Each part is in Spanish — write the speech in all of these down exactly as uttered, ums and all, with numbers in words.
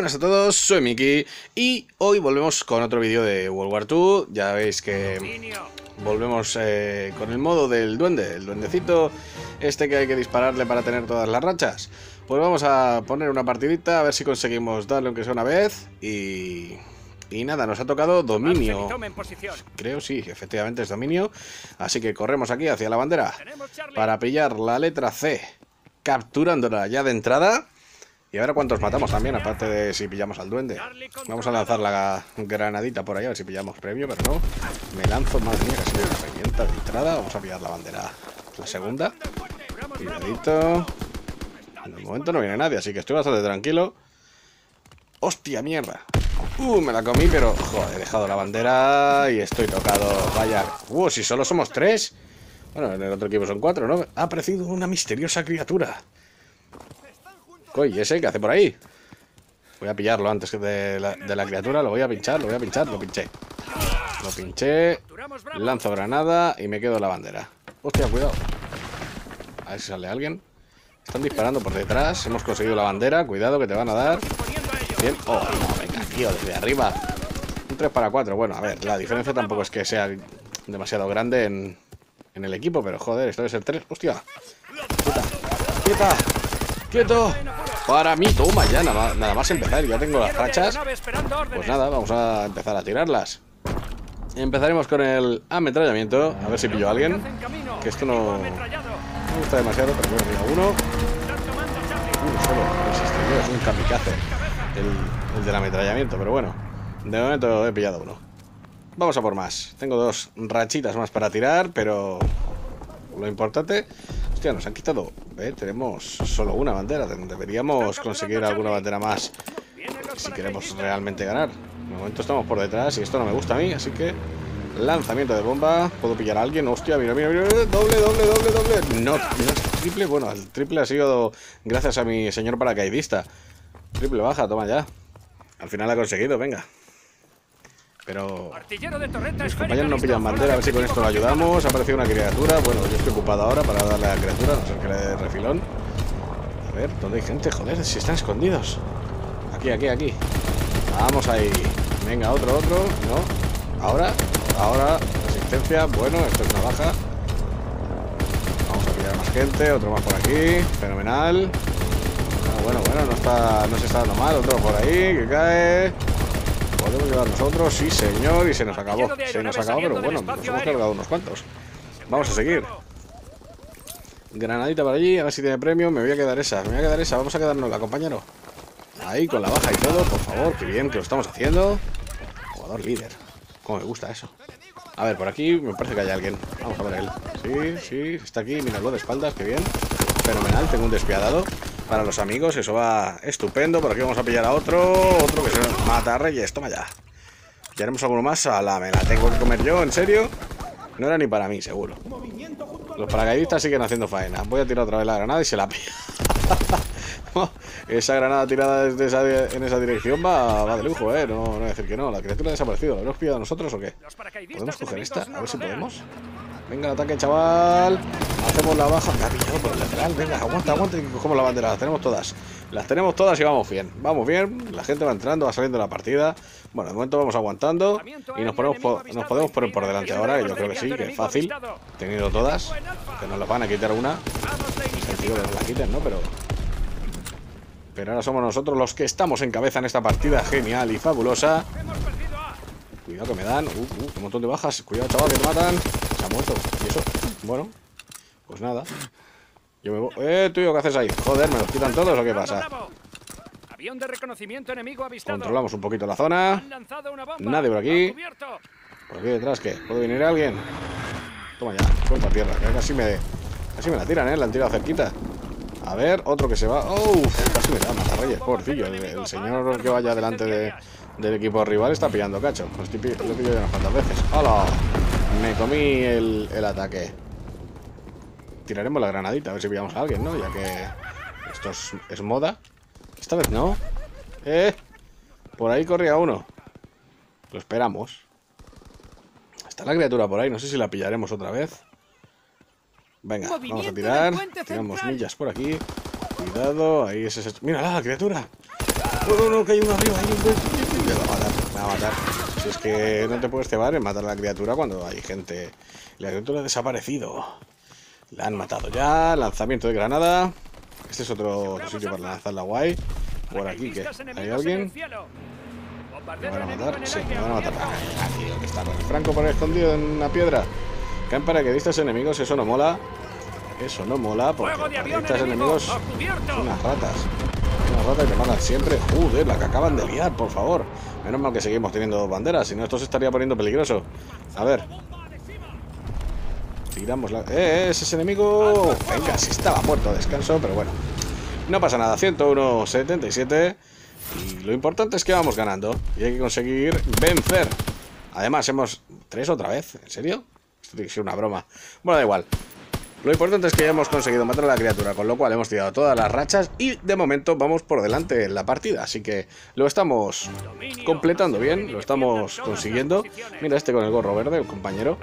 Buenas a todos, soy Miki y hoy volvemos con otro vídeo de World War dos. Ya veis que volvemos eh, con el modo del duende, el duendecito este que hay que dispararle para tener todas las rachas. Pues vamos a poner una partidita, a ver si conseguimos darle aunque sea una vez. Y, y nada, nos ha tocado dominio. Creo sí, efectivamente es dominio. Así que corremos aquí hacia la bandera para pillar la letra C, capturándola ya de entrada. Y a ver cuántos matamos también, aparte de si pillamos al duende. Vamos a lanzar la granadita por ahí, a ver si pillamos premio, pero no. Me lanzo, madre mía, casi me revienta de entrada. Vamos a pillar la bandera, la segunda. Cuidadito. En el momento no viene nadie, así que estoy bastante tranquilo. ¡Hostia, mierda! Uh, me la comí, pero... Joder, he dejado la bandera y estoy tocado. Vaya. Uh, si solo somos tres. Bueno, en el otro equipo son cuatro, ¿no? Ha aparecido una misteriosa criatura. Oye, ¿ese qué hace por ahí? Voy a pillarlo antes que de la, de la criatura. Lo voy a pinchar, lo voy a pinchar, lo pinché. Lo pinché. Lanzo granada y me quedo la bandera. Hostia, cuidado. A ver si sale alguien. Están disparando por detrás. Hemos conseguido la bandera. Cuidado que te van a dar. Bien. Oh, no, venga, tío, desde arriba. Un tres para cuatro. Bueno, a ver, la diferencia tampoco es que sea demasiado grande en, en el equipo, pero joder, esto debe ser tres. Hostia. Quieta, quieta. ¡Quieto! Para mí, toma ya, nada, nada más empezar. Ya tengo las rachas. Pues nada, vamos a empezar a tirarlas. Empezaremos con el ametrallamiento. A ver si pillo a alguien. Que esto no, no me gusta demasiado, pero bueno, mira, uno. Uno solo, no es un kamikaze el, el del ametrallamiento, pero bueno. De momento he pillado uno. Vamos a por más. Tengo dos rachitas más para tirar, pero lo importante... Hostia, nos han quitado... ¿eh? Tenemos solo una bandera. Deberíamos conseguir alguna bandera más si queremos realmente ganar. De momento estamos por detrás y esto no me gusta a mí, así que... Lanzamiento de bomba. ¿Puedo pillar a alguien? Hostia, mira, mira, mira. Doble, doble, doble, doble. No, mira, triple. Bueno, el triple ha sido gracias a mi señor paracaidista. Triple baja, toma ya. Al final ha conseguido, venga. Pero mis compañeros no pillan bandera, a ver si con esto lo ayudamos. Ha aparecido una criatura. Bueno, yo estoy ocupado ahora para darle a la criatura, no sé que le dé refilón. A ver, ¿dónde hay gente? Joder, si están escondidos. Aquí, aquí, aquí. Vamos ahí. Venga, otro, otro. No. Ahora, ahora, resistencia. Bueno, esto es una baja. Vamos a pillar más gente. Otro más por aquí. Fenomenal. Bueno, bueno, bueno, no está, no se está dando mal. Otro por ahí que cae. ¿Podemos llevar nosotros? Sí, señor. Y se nos acabó. Se nos acabó, pero bueno, nos hemos cargado unos cuantos. Vamos a seguir. Granadita por allí, a ver si tiene premio. Me voy a quedar esa, me voy a quedar esa. Vamos a quedárnosla, compañero. Ahí, con la baja y todo, por favor. Qué bien que lo estamos haciendo. Jugador líder. Cómo me gusta eso. A ver, por aquí me parece que hay alguien. Vamos a ver él. Sí, sí, está aquí. Míralo de espaldas, qué bien. Fenomenal, tengo un despiadado. Para los amigos, eso va estupendo. Por aquí vamos a pillar a otro. Otro que se mata a Reyes. Toma ya. Ya haremos alguno más. A la me la tengo que comer yo, ¿en serio? No era ni para mí, seguro. Los paracaidistas siguen haciendo faena. Voy a tirar otra vez la granada y se la pilla. Esa granada tirada desde esa, en esa dirección va, va de lujo, ¿eh? No, no voy a decir que no. La criatura ha desaparecido. ¿La hemos pillado nosotros o qué? ¿Podemos coger esta? A ver si podemos. Venga, el ataque, chaval. Hacemos la baja. Me ha pillado por el lateral. Venga, aguanta, aguanta y cogemos la bandera. Las tenemos todas. Las tenemos todas y vamos bien. Vamos bien. La gente va entrando, va saliendo de la partida. Bueno, de momento vamos aguantando. Y nos, ponemos por, nos podemos poner por delante ahora. Que yo creo que sí, que es fácil. Teniendo todas. Que nos las van a quitar una. Sentido que nos la quiten, ¿no? Pero... Pero ahora somos nosotros los que estamos en cabeza en esta partida genial y fabulosa. Cuidado que me dan. Uh, uh, un montón de bajas. Cuidado, chaval, que te matan. Se ha muerto. ¿Y eso? Bueno, pues nada. Yo me voy. Eh, tío, ¿qué haces ahí? Joder, ¿me los quitan todos o qué pasa? Avión de reconocimiento enemigo avistado. Controlamos un poquito la zona. Nadie por aquí. Por aquí detrás, ¿qué? ¿Puede venir alguien? Toma ya, cuerpo a tierra. Que casi me, casi me la tiran, ¿eh? La han tirado cerquita. A ver, otro que se va. ¡Oh! Casi me da Matarreyes, pobrecillo. El, el señor que vaya delante de, del equipo rival está pillando cacho. Lo, estoy, lo he pillado unas cuantas veces. ¡Hala! Me comí el, el ataque. Tiraremos la granadita, a ver si pillamos a alguien, ¿no? Ya que esto es, es moda. Esta vez no. ¡Eh! Por ahí corría uno. Lo esperamos. Está la criatura por ahí, no sé si la pillaremos otra vez. Venga, vamos a tirar. Tiramos millas por aquí. Cuidado, ahí es ese... ¡Mira la criatura! No, no, que hay uno arriba, hay un... Me va a matar, me va a matar. Si es que no te puedes cebar en matar a la criatura cuando hay gente. La criatura ha desaparecido. La han matado ya. Lanzamiento de granada. Este es otro sitio para lanzar la guay. Por aquí, ¿qué? ¿Hay alguien? ¿Me van a matar? Sí, me van a matar. Ah, tío, que está con el franco por ahí escondido en una piedra. Caen paracaidistas enemigos, eso no mola. Eso no mola, porque paracaidistas enemigos son unas ratas. Unas ratas que matan siempre. Joder, la que acaban de liar, por favor. Menos mal que seguimos teniendo banderas, si no esto se estaría poniendo peligroso. A ver. Tiramos la... ¡Eh, ese es enemigo! Venga, si estaba muerto, descanso, pero bueno. No pasa nada, ciento uno setenta y siete. Y lo importante es que vamos ganando. Y hay que conseguir vencer. Además, hemos... ¿Tres otra vez? ¿En serio? Esto tiene que ser una broma. Bueno, da igual. Lo importante es que ya hemos conseguido matar a la criatura, con lo cual hemos tirado todas las rachas y de momento vamos por delante en la partida. Así que lo estamos completando bien, lo estamos consiguiendo. Mira este con el gorro verde, el compañero.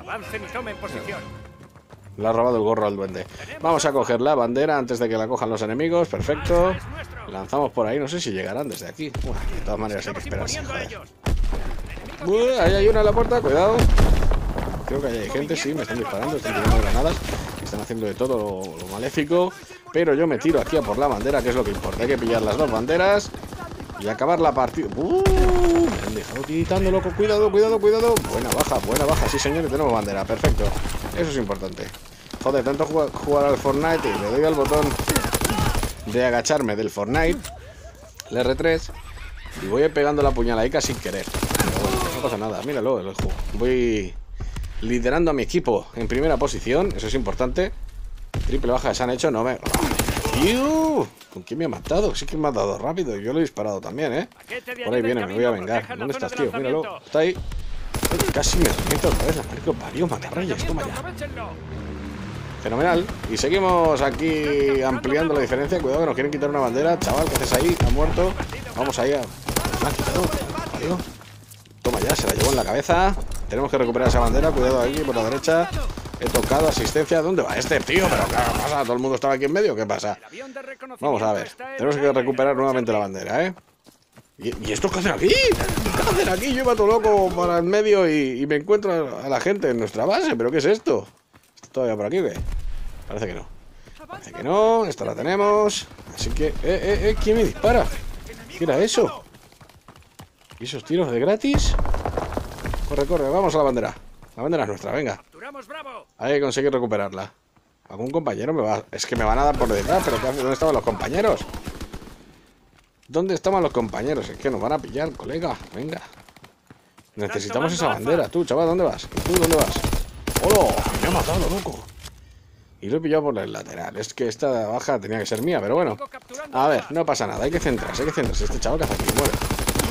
Le ha robado el gorro al duende. Vamos a coger la bandera antes de que la cojan los enemigos, perfecto. Lanzamos por ahí, no sé si llegarán desde aquí. Bueno, de todas maneras hay que esperarse, joder. Uy, ahí hay una en la puerta, cuidado. Creo que ahí hay gente, sí, me están disparando, están tirando granadas. Están haciendo de todo lo, lo maléfico. Pero yo me tiro aquí a por la bandera, que es lo que importa. Hay que pillar las dos banderas y acabar la partida. ¡Uh! Me han dejado tiritando, loco. Cuidado, cuidado, cuidado. Buena baja, buena baja. Sí, señor, tenemos bandera. Perfecto. Eso es importante. Joder, tanto jugar, jugar al Fortnite y le doy al botón de agacharme del Fortnite, el erre tres, y voy pegando la puñaladica sin querer. Pero bueno, no pasa nada. Míralo, el juego. Voy liderando a mi equipo en primera posición, eso es importante. Triple baja se han hecho, no me... ¡Iu! ¿Con quién me ha matado? Sí que me ha dado rápido, yo lo he disparado también, ¿eh? Por ahí viene, me voy a vengar. ¿Dónde estás, tío? Míralo, está ahí. Casi me reviento otra vez, la marico parió, matarrayas, toma ya. Fenomenal. Y seguimos aquí ampliando la diferencia. Cuidado que nos quieren quitar una bandera. Chaval, ¿qué haces ahí? Ha muerto. Vamos ahí a... Me han quitado, parió. Toma ya, se la llevó en la cabeza. Tenemos que recuperar esa bandera. Cuidado aquí por la derecha. He tocado asistencia. ¿Dónde va este tío? ¿Pero qué pasa? ¿Todo el mundo estaba aquí en medio? ¿Qué pasa? Vamos a ver. Tenemos que recuperar nuevamente la bandera, ¿eh? ¿Y, ¿y estos qué hacen aquí? ¿Qué hacen aquí? Yo iba todo loco para el medio y, y me encuentro a la gente en nuestra base. ¿Pero qué es esto? ¿Está todavía por aquí o qué? Parece que no. Parece que no. Esta la tenemos. Así que... Eh, eh, eh. ¿Quién me dispara? ¿Qué era eso? ¿Y esos tiros de gratis? Corre, corre, vamos a la bandera. La bandera es nuestra, venga. Hay que conseguir recuperarla. ¿Algún compañero me va...? Es que me van a dar por detrás, pero ¿qué hace? ¿Dónde estaban los compañeros? ¿Dónde estaban los compañeros? Es que nos van a pillar, colega. Venga. Necesitamos esa bandera. Tú, chaval, ¿dónde vas? ¿Y tú dónde vas? ¡Hola! Me ha matado, loco. Y lo he pillado por el lateral. Es que esta baja tenía que ser mía, pero bueno. A ver, no pasa nada. Hay que centrarse, hay que centrarse. Este chaval que hace aquí, muere.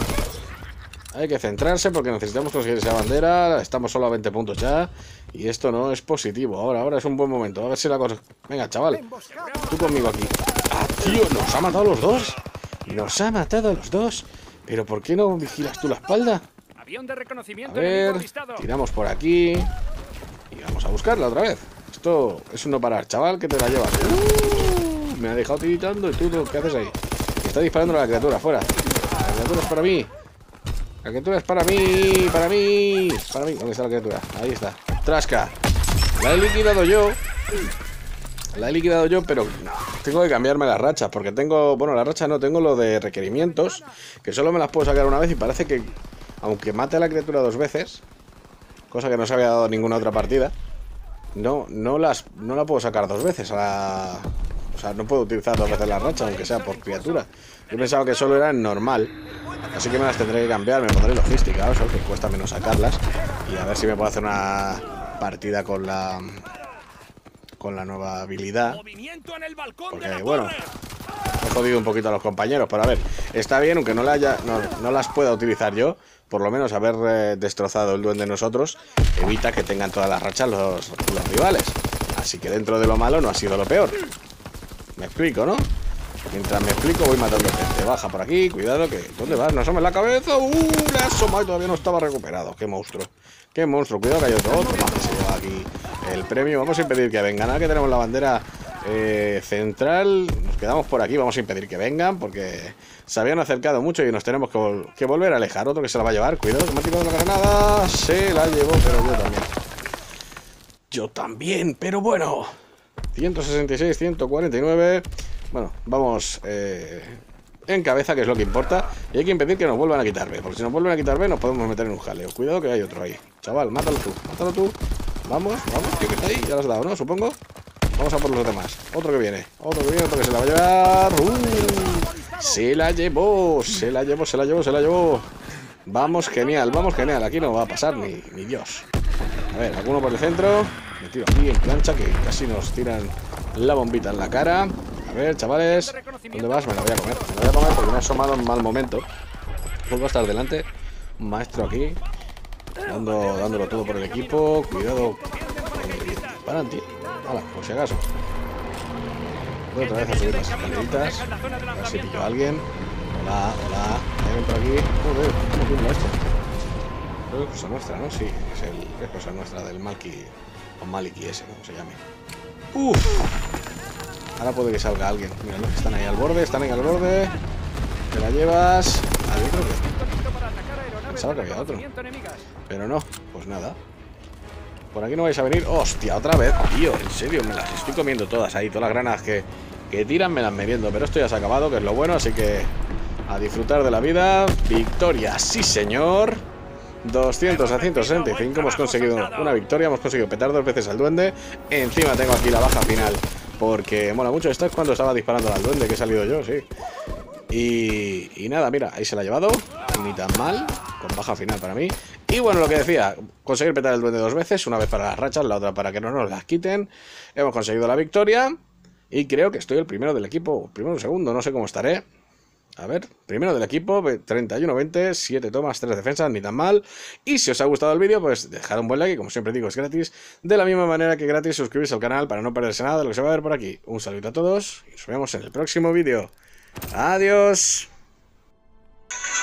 Hay que centrarse porque necesitamos conseguir esa bandera. Estamos solo a veinte puntos ya. Y esto no es positivo. Ahora, ahora es un buen momento. A ver si la cosa... Venga, chaval. Tú conmigo aquí. ¡Ah, tío! ¡Nos ha matado a los dos! ¡Nos ha matado a los dos! ¿Pero por qué no vigilas tú la espalda? A ver... Tiramos por aquí. Y vamos a buscarla otra vez. Esto es uno parar. Chaval, que te la llevas. Uh, me ha dejado tiritando. ¿Y tú qué haces ahí? Me está disparando a la criatura. Fuera. La criatura es para mí. La criatura es para mí, para mí, para mí. ¿Dónde está la criatura? Ahí está. Trasca. La he liquidado yo. La he liquidado yo, pero tengo que cambiarme las rachas. Porque tengo, bueno, la racha no, tengo lo de requerimientos. Que solo me las puedo sacar una vez y parece que, aunque mate a la criatura dos veces, cosa que no se había dado en ninguna otra partida, no, no, las, no la puedo sacar dos veces a la... O sea, no puedo utilizar dos veces la racha, aunque sea por criatura. Yo pensaba que solo era en normal. Así que me las tendré que cambiar, me pondré logística, o sea, que cuesta menos sacarlas. Y a ver si me puedo hacer una partida con la con la nueva habilidad. Porque, bueno, he jodido un poquito a los compañeros, pero a ver, está bien, aunque no, la haya, no, no las pueda utilizar yo. Por lo menos haber eh, destrozado el duende nosotros evita que tengan todas las rachas los, los rivales. Así que dentro de lo malo no ha sido lo peor. Me explico, ¿no? Mientras me explico voy matando gente. Baja por aquí, cuidado que... ¿Dónde vas? No asomes la cabeza. ¡Uh! Le ha asomado y todavía no estaba recuperado. ¡Qué monstruo! ¡Qué monstruo! Cuidado que hay otro. Otro más que se lleva aquí el premio. Vamos a impedir que vengan. Ahora que tenemos la bandera eh, central. Nos quedamos por aquí, vamos a impedir que vengan porque se habían acercado mucho y nos tenemos que, vol que volver a alejar. Otro que se la va a llevar, cuidado que me ha tirado la granada. Se la llevó, pero yo también. Yo también, pero bueno. ciento sesenta y seis, ciento cuarenta y nueve. Bueno, vamos eh, en cabeza, que es lo que importa. Y hay que impedir que nos vuelvan a quitar B, porque si nos vuelven a quitar B nos podemos meter en un jaleo. Cuidado que hay otro ahí. Chaval, mátalo tú, mátalo tú. Vamos, vamos, tío, que está ahí. Ya lo has dado, ¿no? Supongo. Vamos a por los demás. Otro que viene, otro que viene, otro que se la va a llevar. ¡Uh! Se la llevó, se la llevó, se la llevó, se la llevó. Vamos, genial, vamos, genial. Aquí no va a pasar ni, ni Dios. A ver, alguno por el centro. Me tiro aquí en plancha, que casi nos tiran la bombita en la cara. A ver, chavales, ¿dónde vas? Me la voy a comer, me la voy a comer porque me ha asomado en mal momento. Vuelvo a estar delante. Un maestro aquí, dando, dándolo todo por el equipo. Cuidado. Paran, tío. Hala, por si acaso. Voy otra vez a subir las escaleritas. A ver si pillo a alguien. Hola, hola. ¿Hay alguien por aquí? Joder, ¿cómo tiembla esto? Creo que es cosa nuestra, ¿no? Sí, es, el, es cosa nuestra del Malki. O Maliki ese, como se llame. Uff. Ahora puede que salga alguien. Mira, los que están ahí al borde, están ahí al borde. Te la llevas. Ah, yo creo que... Pensaba que había otro. Pero no, pues nada. Por aquí no vais a venir. ¡Hostia! Otra vez, tío. En serio, me las estoy comiendo todas ahí. Todas las granadas que, que tiran me las meriendo. Pero esto ya se ha acabado, que es lo bueno. Así que a disfrutar de la vida. Victoria, sí señor. doscientos a ciento sesenta y cinco. Hemos conseguido una victoria. Hemos conseguido petar dos veces al duende. Encima tengo aquí la baja final, porque mola mucho. Esta es cuando estaba disparando al duende, que he salido yo, sí. Y, y nada, mira, ahí se la ha llevado. Ni tan mal, con baja final para mí. Y bueno, lo que decía, conseguir petar el duende dos veces. Una vez para las rachas, la otra para que no nos las quiten. Hemos conseguido la victoria. Y creo que estoy el primero del equipo. Primero o segundo, no sé cómo estaré. A ver, primero del equipo, treinta y uno veinte, siete tomas, tres defensas, ni tan mal. Y si os ha gustado el vídeo, pues dejad un buen like, como siempre digo, es gratis. De la misma manera que gratis suscribirse al canal para no perderse nada de lo que se va a ver por aquí. Un saludo a todos y nos vemos en el próximo vídeo. Adiós.